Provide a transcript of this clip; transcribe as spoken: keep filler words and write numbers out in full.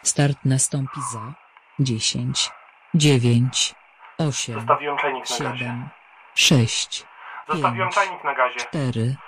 Start nastąpi za dziesięć, dziewięć, osiem, Zostawiłem czajnik na gazie. siedem, sześć, Zostawiłem pięć, czajnik na gazie. cztery,